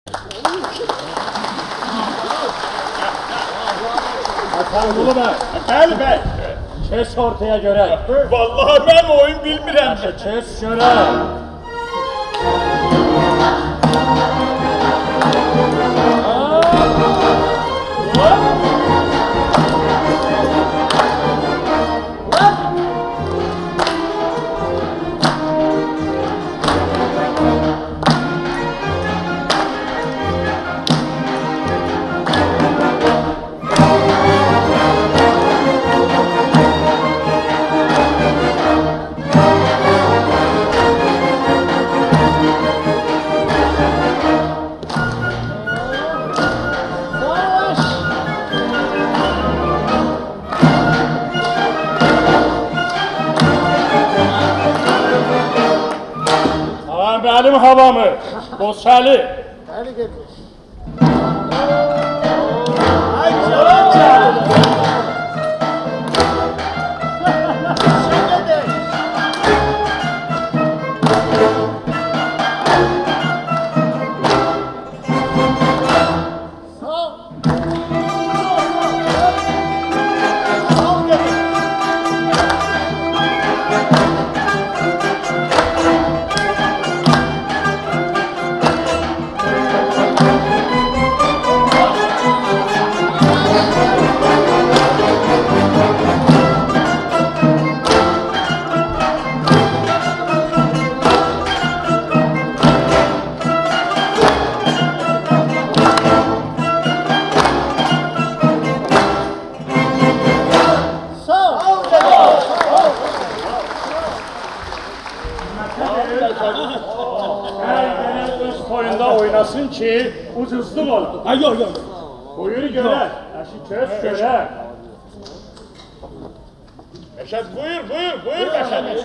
Ulu bəy. Bəli bəy. Kes ortaya görək. Vallahi mən oyun bilmirəm. Kes görək. Benim havamı, Bosali. Hadi getir. Ay canım. Sen de. Sağ. Sağ getir. Oynasın ki ucuzluq ola. Ay yok yok. Buyur görək. Əşi kes görək. Məşəd buyur Məşəd.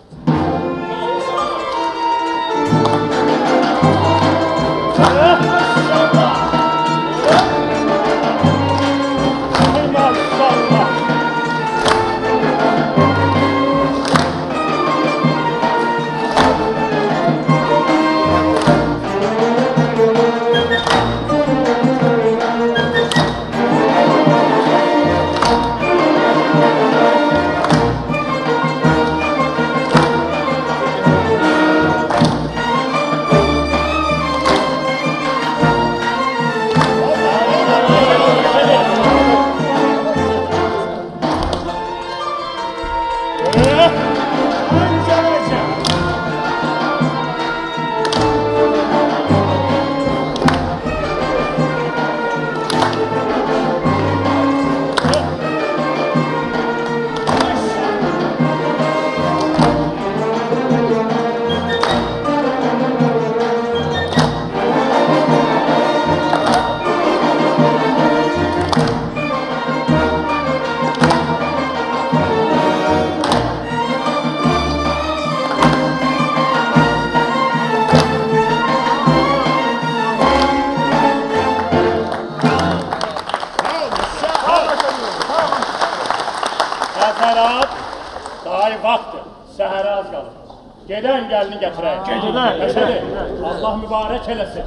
Gedən gəlini gətirək. Gedilər. Məşədi, Allah mübarək eləsin.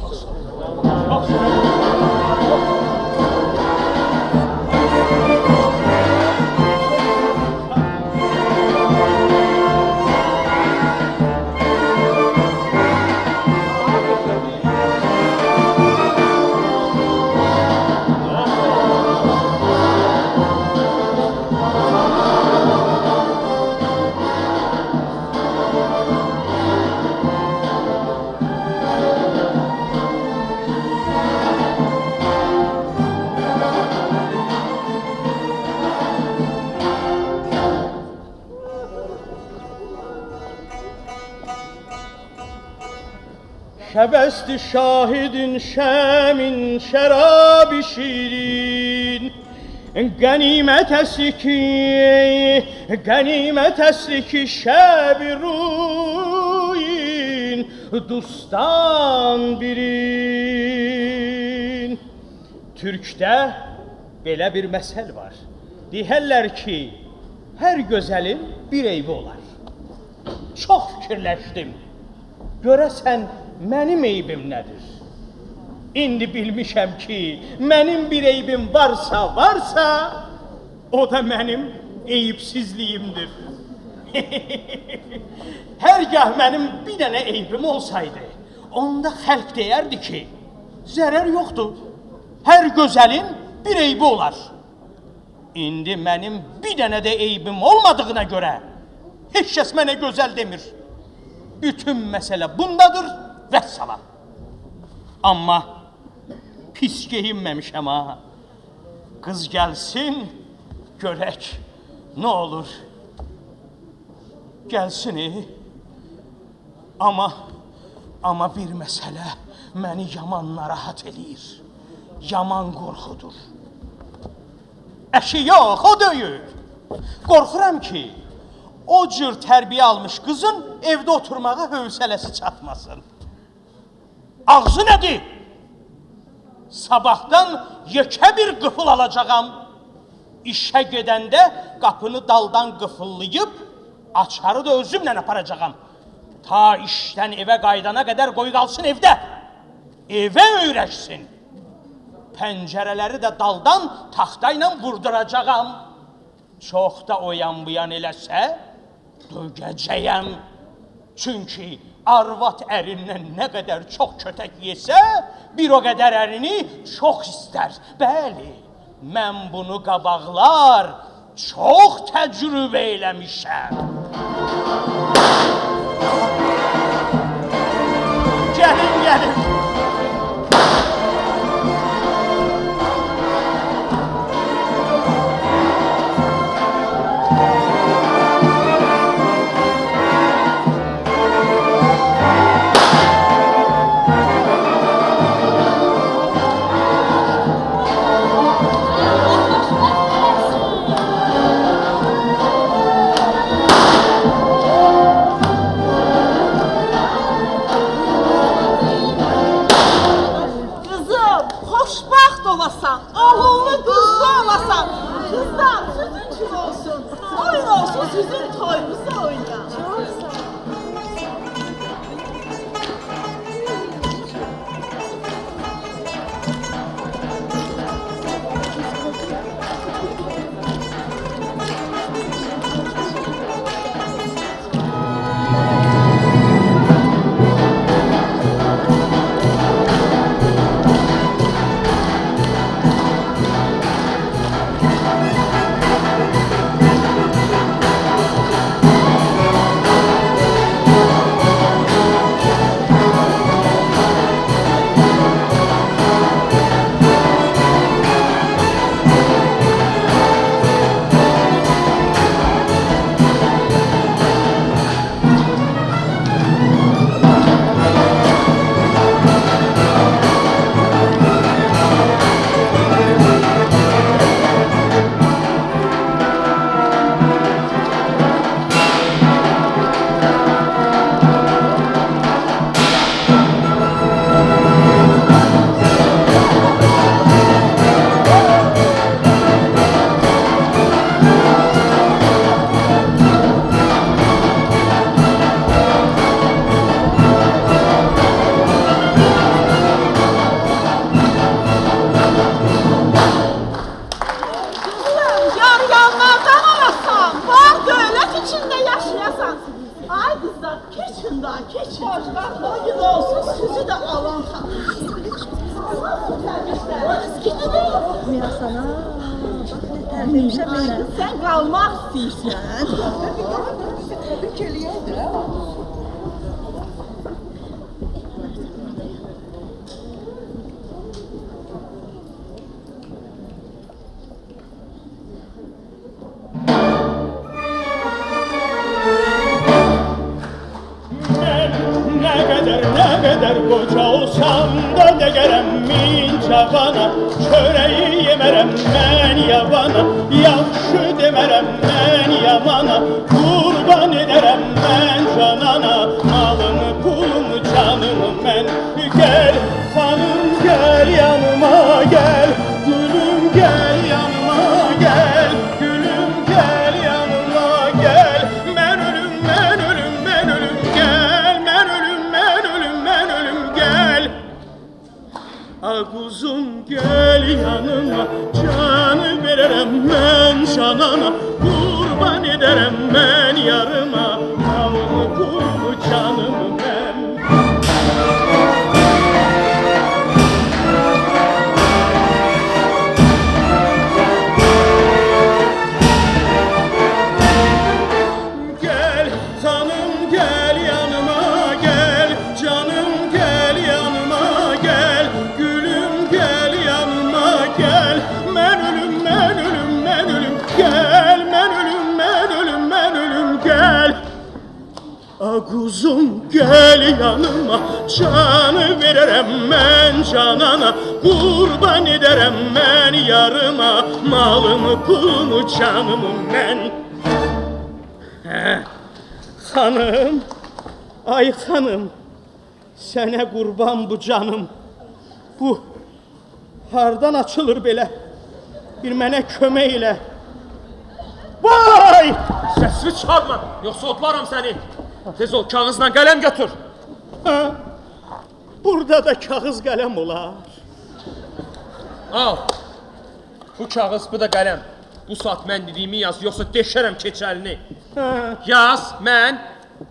Şəbəsti şahidin şəmin şərab-ı şirin Qənimət əsti ki şəb-i ruyin Dustan birin Türkdə belə bir məsəl var Deyərlər ki, hər gözəlin bir eybi olar Çox fikirləşdim Görəsən mənim eybim nədir? İndi bilmişəm ki, mənim bir eybim varsa, o da mənim eyibsizliyimdir. Hərgah mənim bir dənə eybim olsaydı, onda xəlq deyərdi ki, zərər yoxdur, hər gözəlin bir eybi olar. İndi mənim bir dənə də eybim olmadığına görə, heç kəs mənə gözəl demir. Bütün məsələ bundadır, vəssalam. Amma pis geyinməmişəm ha. Qız gəlsin, görək, nə olur. Gəlsin, Amma bir məsələ məni yaman narahat eləyir, yaman qorxudur. Əşi yox, o deyil. Qorxuram ki, o cür tərbiyə almış qızın evdə oturmağa hövsələsi çatmasın. Ağzı nədir? Sabahdan yekə bir qıfıl alacağam. İşə gedəndə qapını daldan qıfıllayıb, açarı da özümlə aparacağam. Ta işdən evə qaydana qədər qoy qalsın evdə. Evə öyrəşsin. Pəncərələri də daldan taxtayla vurduracağam. Çox da oyan buyan eləsə, dögəcəyəm. Çünki arvad ərindən nə qədər çox kötək yesə, bir o qədər ərini çox istər. Bəli, mən bunu qabaqlar çox təcrübə eləmişəm. Gəlin. Oğullu qızlı olasan, qızdan sütün kül olsun, oyun olsun sizin toyunuzu oyna. Sen kalmak istiyorsan. Ne kadar koca olsam da degerem min cavana, çöreği yemerem ben yabana, yaxşı demerem ben yamana, kurban ederem ben canana, malımı pulumu canımı ben. Gel hanım gel yanıma gel, gülüm gel yanıma gel, gülüm gel yanıma gel, ben ölüm ben ölüm ben ölüm gel, ben ölüm ben ölüm ben ölüm gel. Kuzum gel yanıma, canı veririm ben canana, kurban ederim ben yarıma, malımı pulumu canımı ben. Gel canım gel yanıma gel, canım gel yanıma gel, gülüm gel yanıma gel, ben ölüm ben ölüm ben ölüm gel, ben ölüm ben ölüm ben ölüm gel. Kuzum gel yanıma, canı veririm ben canana, kurban ederim ben yarıma, malımı pulumu canımı ben. Hanım, ay hanım, sənə qurban bu canım. Bu hardan açılır belə? Bir mənə kömək elə. Vay! Səsini çıxartma, yoxsa otlaram səni. Tez ol, kağızla qələm götür. Ha, burada da kağız qələm olar. Al, bu kağız, bu da qələm. Bu saat mən dediyimi yaz, yoxsa deşərəm keçəlini. Yaz, mən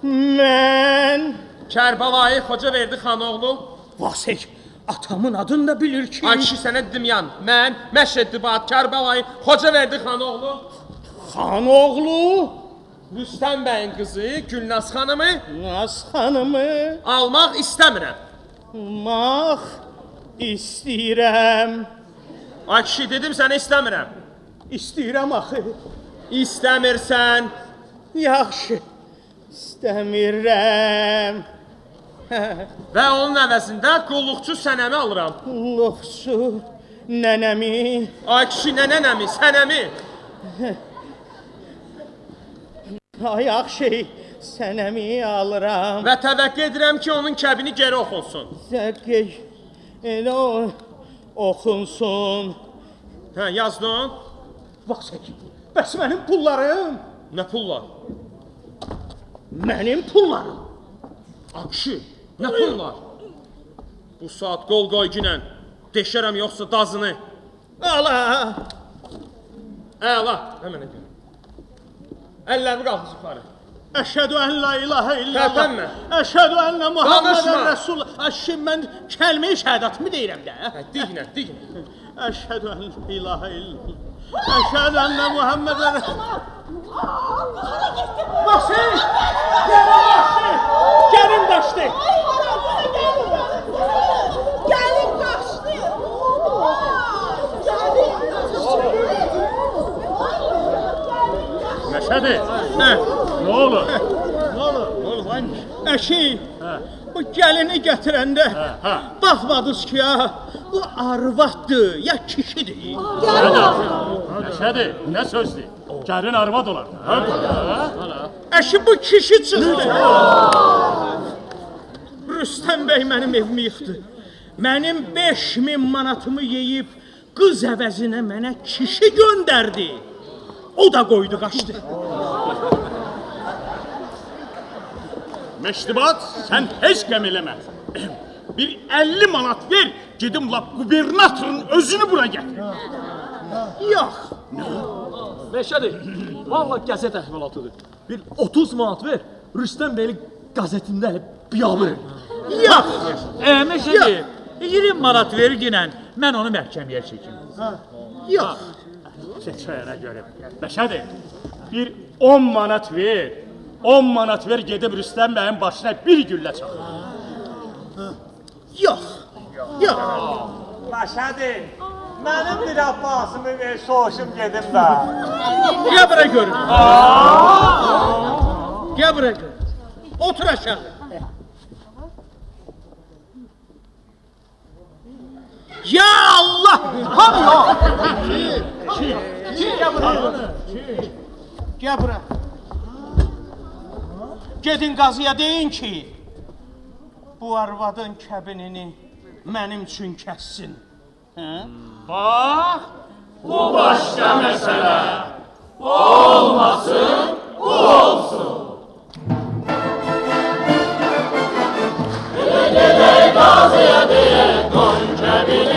Kərbəlayı Xocaverdi xanoğlu. Vasik, atamın adını da bilir ki. Ay kişi sənə dedim yan, mən Məşəddibat Kərbəlayı Xocaverdi xanoğlu. Xanoğlu? Rüstəm bəyin qızı Gülnaz xanımı. Naz xanımı almaq istəmirəm. Almaq istəyirəm. Ay kişi, dedim sənə istəmirəm. İstəyirəm axı. İstəmirsən. Yaxşı, istəmirəm. Və onun əvəzində qulluqçu sənəmi alıram. Qulluqçu nənəmi. Ay kişi, nə nənəmi, sənəmi. Yaxşı, sənəmi alıram. Və təvəqqə edirəm ki, onun kəbini geri oxunsun. Zəqqək, elə oxunsun. Hə, yazdın? Vasik, bəs mənim pullarım? Nə pullar? Mənim pullarım. Ay kişi, nə pullar? Bu saat qol qoy günən. Deşərəm yoxsa dazını. Ala. Əla, həmənə görə. Əllərimi qalxız yuxarı. Əşhədü ən la ilahə illallah. Tərpənmə. Əşhədü ənə Muhammedən Danışma. Rəsul. Əşhədü mən kəlmə-i şəhadətimi deyirəm də. Diqnə, diqnə. Əşhədü ən la ilahə illallah. Əşhədü ənə Muhammedən Rəsul. Vasik! Gəlin qaçdı! Gəlin qaçdı! Məşədi, Hə, nə olur? nə olur vaymış? Əşi, bu gəlini gətirəndə baxmadınız ki, ya, bu arvaddır, ya kişidir. Məşədi, nə sözdür? Gəlin arvad olar. Əşi, bu kişi çıxdı. Rüstəm bəy mənim evimi yıxdı. Mənim 5000 manatımı yeyib, qız əvəzinə mənə kişi göndərdi. O da qoydu, qaçdı. Məşdibat, sən heç qəm eləmə. Bir 50 manat ver, gedim lap qubernatorun özünü bura gətir. Yox. Məşədi, valla qəzet əhvalatıdır. Bir 30 manat ver, Rüstəm beyli qəzetində biabır. Yox. Məşədi, 20 manat verirginən mən onu məhkəməyə çəkim. Yox. Seçəyərə görə. Məşədi, bir 10 manat ver. 10 manat ver, gedib Rüstəm bəyin başına bir güllə çaxır. Yox. Yox. Məşədi, mənim bir abbasımı ver, soğuşum gedim də. Gəl bura görün. Gəl bura görün. Otur aşağı. Ya Allah! Hamı Gəl bura. Gəl bura. Gedin qazıya deyin ki, bu arvadın kəbinini mənim üçün kəssin. Bax, bu başqa məsələ. Olmasın, bu olsun. Gedək qazıya deyək, qoy kəbini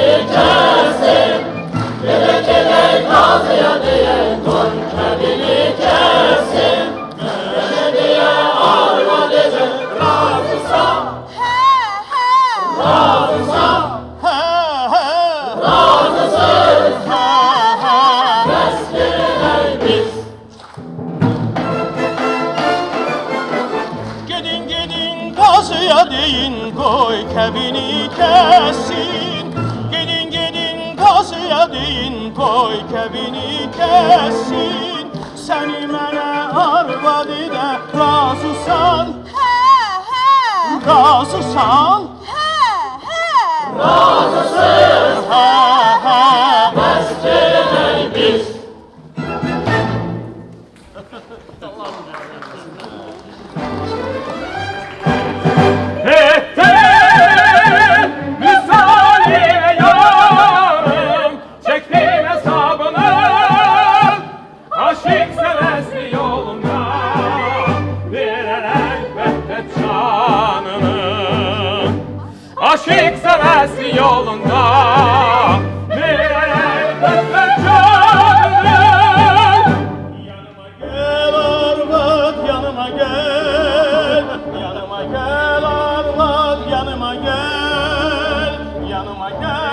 qoy kəbini kəsin. Səni mənə arvad edə razısan? Hə, hə. Razısan? Hə, hə. Razısın. Hə, hə. Bəs gedək biz. Aşık sevesi yolunda verer elbette canını. Yanıma gel arvad, yanıma gel. Yanıma gel arvad, yanıma gel. Yanıma gel.